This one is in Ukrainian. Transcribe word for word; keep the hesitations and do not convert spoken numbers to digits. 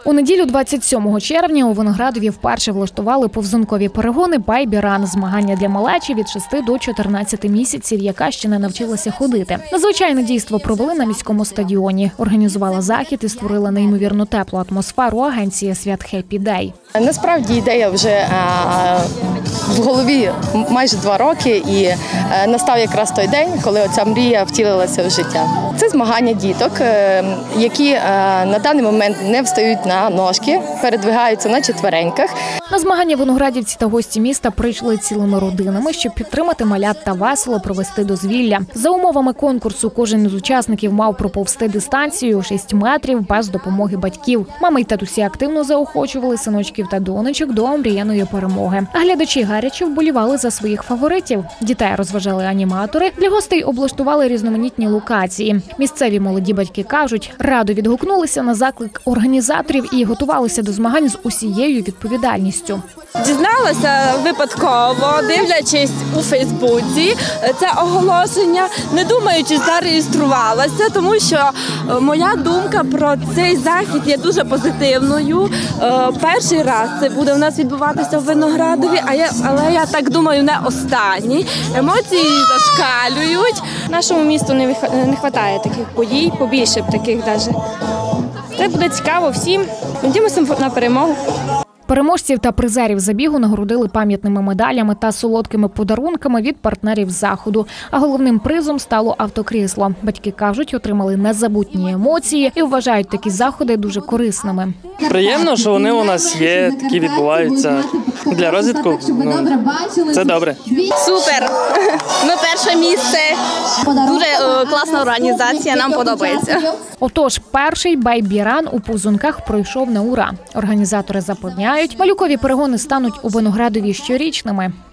У неділю двадцять сьомого червня у Виноградові вперше влаштували повзункові перегони «Байбі-ран» – змагання для малечі від шести до чотирнадцяти місяців, яка ще не навчилася ходити. Надзвичайне дійство провели на міському стадіоні. Організувала захід і створила неймовірно теплу атмосферу агенція «Свят Хеппі Дей». Насправді ідея вже в голові майже два роки, і настав якраз той день, коли оця мрія втілилася в життя. Це змагання діток, які на даний момент не встають на ножки, передвигаються на четвереньках. На змагання виноградівці та гості міста прийшли цілими родинами, щоб підтримати малят та весело провести дозвілля. За умовами конкурсу кожен із учасників мав проповзти дистанцію шість метрів без допомоги батьків. Мами й татусі активно заохочували синочків та донечок до омріяної перемоги. А глядачі гаряче вболівали за своїх фаворитів. Дітей розважали аніматори, для гостей облаштували різноманітні локації. Місцеві молоді батьки кажуть, радо відгукнулися на заклик організаторів і готувалися до змагань з усією відповідальністю. Дізналася випадково, дивлячись у Фейсбуці це оголошення, не думаючи, зареєструвалася, тому що моя думка про цей захід є дуже позитивною. Перший раз це буде у нас відбуватися в Виноградові, а я, але я так думаю, не останній. Емоції зашкалюють. Нашому місту не вистачає таких подій, побільше б таких навіть. Це буде цікаво всім. Надіємося на перемогу. Переможців та призерів забігу нагородили пам'ятними медалями та солодкими подарунками від партнерів заходу. А головним призом стало автокрісло. Батьки кажуть, отримали незабутні емоції і вважають такі заходи дуже корисними. Приємно, що вони у нас є, такі відбуваються. Для розвитку ну, це добре. Супер! Ми перше місце. Дуже е, класна організація, нам подобається. Отож, перший «Байбі-ран» у Повзунках пройшов на ура. Організатори запевняють, малюкові перегони стануть у Виноградові щорічними.